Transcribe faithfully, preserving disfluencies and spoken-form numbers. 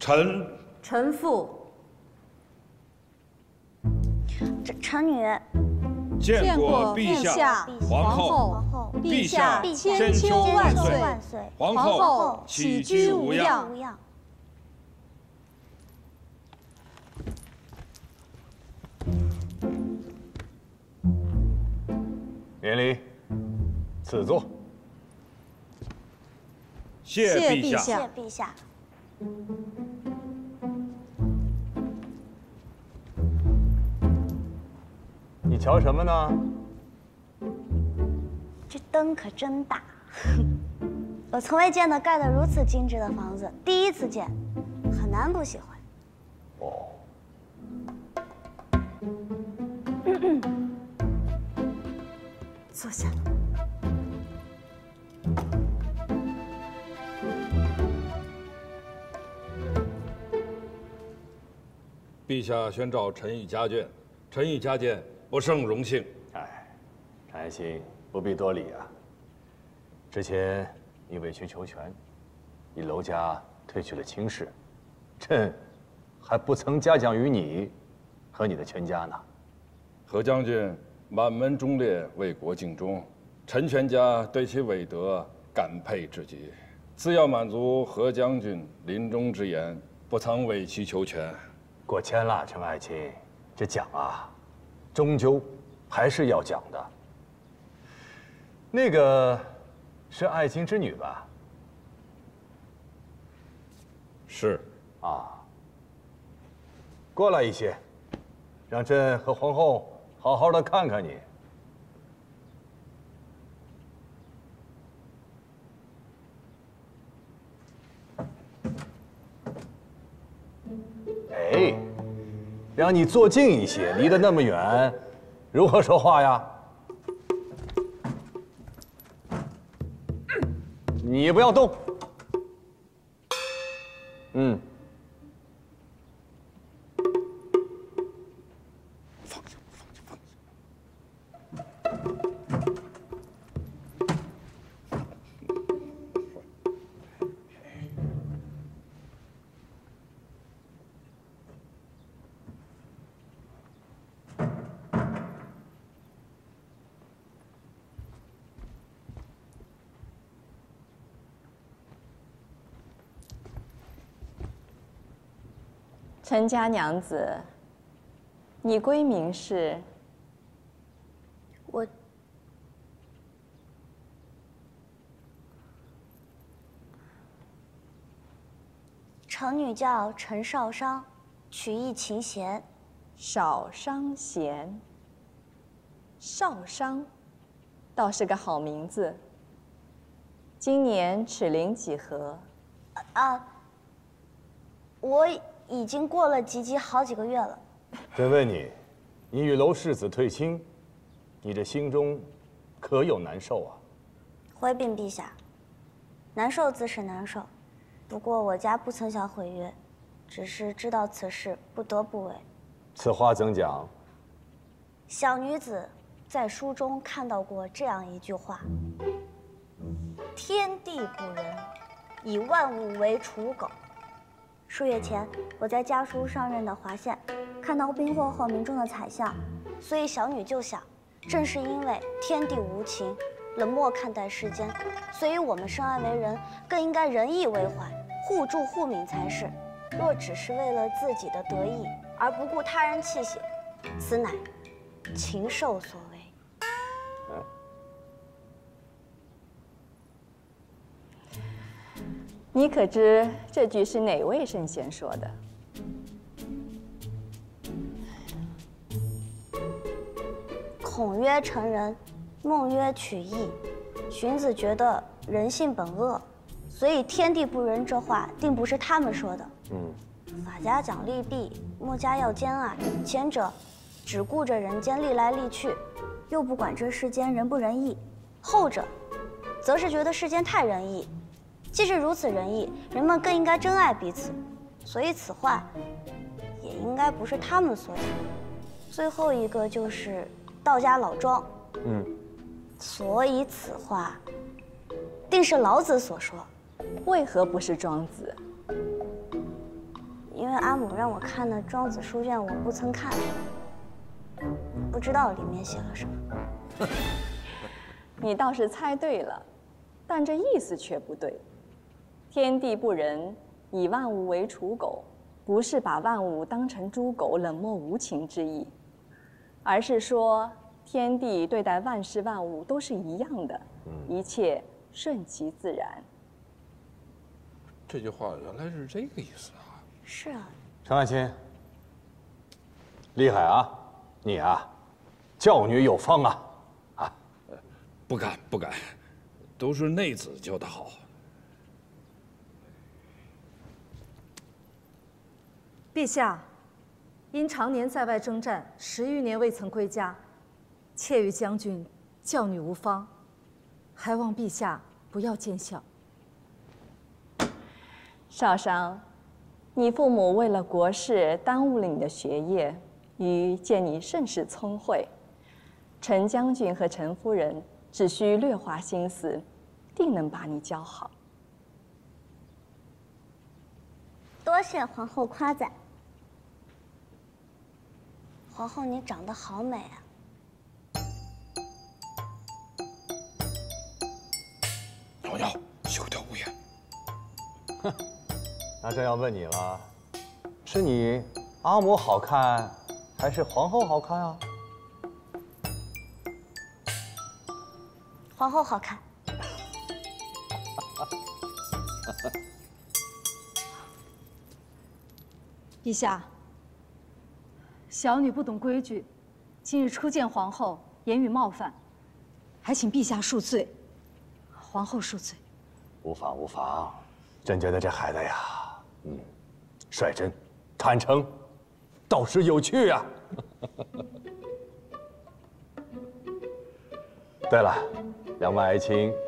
臣臣父。 臣臣女见过陛下、皇后，陛下千秋万岁，皇后起居无恙。 免礼，赐座。 谢陛下。 谢陛下。 你瞧什么呢？ 这灯可真大，我从未见到盖得如此精致的房子，第一次见，很难不喜欢。 哦。 坐下。 陛下宣召臣以家眷，臣以加见，不胜荣幸。 哎，常爱卿不必多礼啊。之前你委曲求全，以娄家退去了卿士，朕还不曾嘉奖于你和你的全家呢。 何将军满门忠烈，为国尽忠，臣全家对其伟德感佩至极。自要满足何将军临终之言，不曾委曲求全。 过谦了，陈爱卿，这奖啊，终究还是要奖的。那个是爱卿之女吧？ 是。 啊。过来一些，让朕和皇后好好的看看你。哎，让你坐近一些，离得那么远，如何说话呀？你也不要动。嗯。 陈家娘子，你闺名是？ 我臣女叫陈少商，曲意琴弦。 少商弦。少商，倒是个好名字。今年齿龄几何？ 啊，我。 已经过了及笄好几个月了。 朕问你，你与娄世子退亲，你这心中可有难受啊？ 回禀陛下，难受自是难受，不过我家不曾想毁约，只是知道此事不得不为。 此话怎讲？ 小女子在书中看到过这样一句话：“天地不仁，以万物为刍狗。” 数月前，我在家书上任的华县，看到兵祸后民众的惨象，所以小女就想，正是因为天地无情，冷漠看待世间，所以我们生而为人，更应该仁义为怀，互助互勉才是。若只是为了自己的得意而不顾他人气息，此乃禽兽所为。嗯你可知这句是哪位圣贤说的？ 孔曰成人，孟曰取义。荀子觉得人性本恶，所以天地不仁这话定不是他们说的。嗯，法家讲利弊，墨家要兼爱。前者只顾着人间利来利去，又不管这世间仁不仁义；后者则是觉得世间太仁义。 既是如此仁义，人们更应该珍爱彼此，所以此话也应该不是他们所讲。最后一个就是道家老庄，嗯，所以此话定是老子所说。 为何不是庄子？ 因为阿母让我看的《庄子》书卷，我不曾看，不知道里面写了什么。 你倒是猜对了，但这意思却不对。天地不仁，以万物为刍狗，不是把万物当成猪狗冷漠无情之意，而是说天地对待万事万物都是一样的，一切顺其自然。 这句话原来是这个意思啊！ 是啊， 陈爱卿，厉害啊！你啊，教女有方啊！啊， 不敢不敢，都是内子教的好。 陛下，因常年在外征战，十余年未曾归家，妾与将军教女无方，还望陛下不要见笑。 少商，你父母为了国事耽误了你的学业，余见你甚是聪慧，陈将军和陈夫人只需略花心思，定能把你教好。 多谢皇后夸赞。皇后，你长得好美啊！ 鸟鸟，休掉无言。 哼，那这要问你了，是你阿母好看，还是皇后好看啊？ 皇后好看。 陛下，小女不懂规矩，今日初见皇后，言语冒犯，还请陛下恕罪。皇后恕罪。 无妨无妨，朕觉得这孩子呀，嗯，率真、坦诚，倒是有趣啊。对了，两位爱卿